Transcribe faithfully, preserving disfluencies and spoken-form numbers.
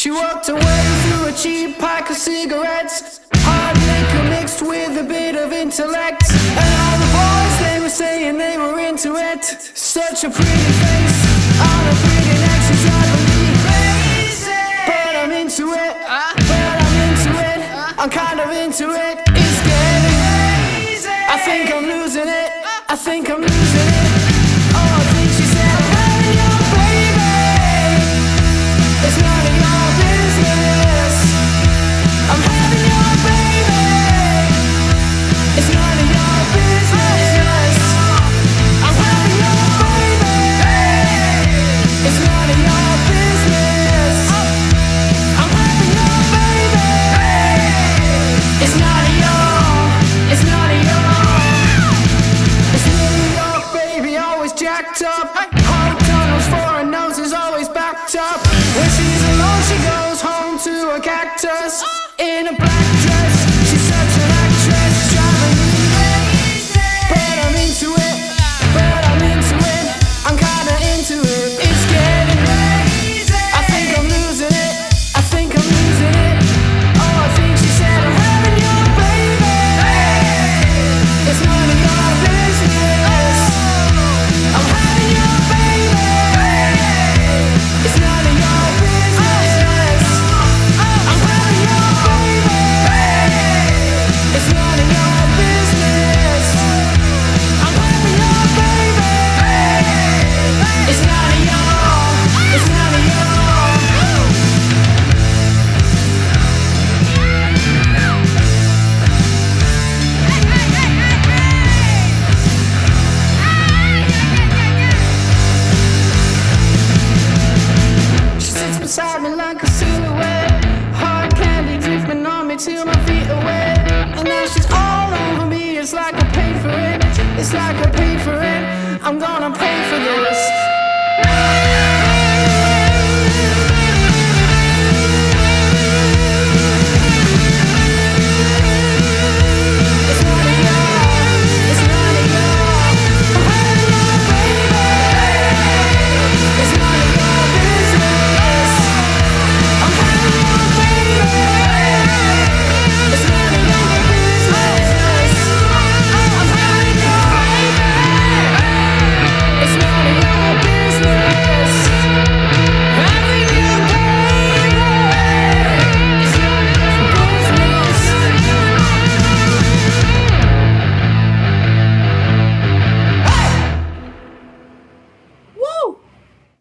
She walked away through a cheap pack of cigarettes, hard liquor mixed with a bit of intellect. And all the boys, they were saying they were into it. Such a pretty face on a pretty neck, she's driving me crazy. But I'm into it, but I'm into it, I'm kind of into it. It's getting crazy. I think I'm losing it, I think I'm losing it. Oh, I think she said, I'm having your baby. It's none of your business. I'm having your baby. It's none of your business. I'm having your baby. It's none of your business. I'm having your baby. It's none of your, it's none of your. It's New York, baby, always jacked up. Hard tunnels for her nose is always backed up. When she's alone, she goes home to a cactus in a black dress. She's such an actress, driving me crazy. But I'm into it, but I'm into it, I'm kinda into it. It's getting crazy. I think I'm losing it, I think I'm losing it. Oh, I think she said, I'm having your baby. It's none of your business. I'm having your baby. It's none of your business. I'm having your baby. It's none of your business. I'm having your baby. It's none of your, it's none of your. She sits beside me like a silhouette, hard candy dripping on me till my feet are wet. And now she's all over me, it's like I paid for it. It's like I paid for it, I'm gonna pay for this.